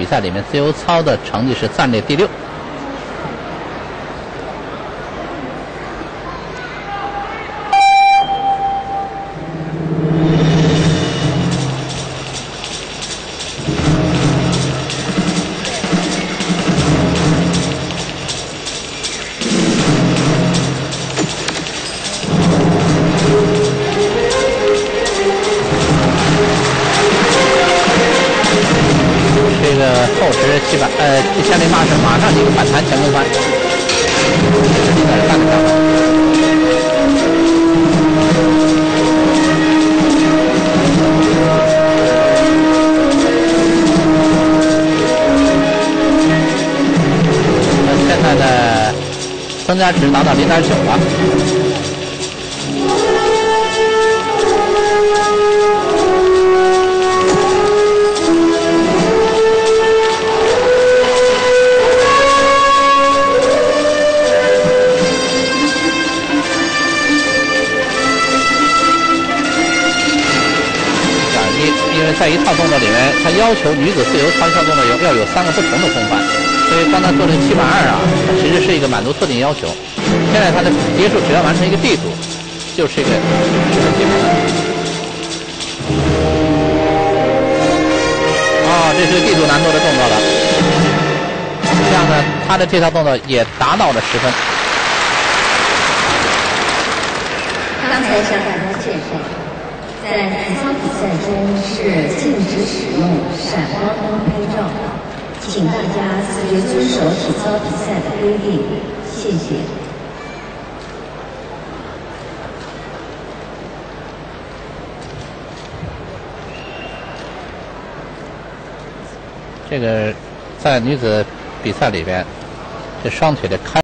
赛里面自由操的成绩是暂列第6。后时1080马上一个反弹前空翻，这是应该是干得上的。现在的增加值达到0.9了。在一套动作里面，他要求女子自由操一套动作要有3个不同的空翻，所以帮他做这72啊，它其实是一个满足特定要求。现在他的结束只要完成一个地组，就是一个基本的。这是地组难度的动作了。这样呢，他的这套动作也达到了10分。 刚才向大家介绍。在体操比赛中是禁止使用闪光灯拍照，请大家自觉遵守体操比赛的规定，谢谢。 这个在女子比赛里边，这双腿的开